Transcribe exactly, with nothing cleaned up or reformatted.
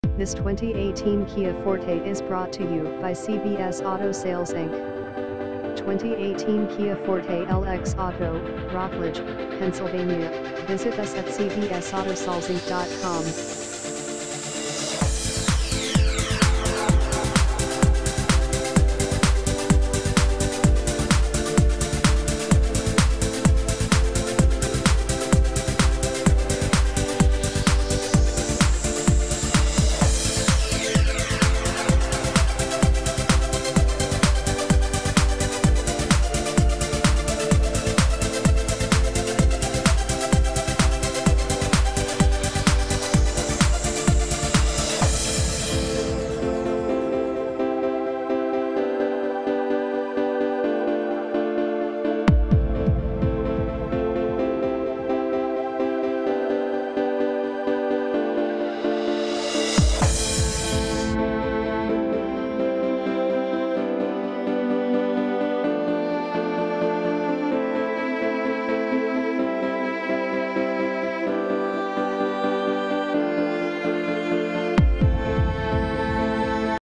This twenty eighteen Kia Forte is brought to you by C B S Auto Sales Incorporated twenty eighteen Kia Forte L X Auto, Rockledge, Pennsylvania. Visit us at c b s auto sales inc dot com.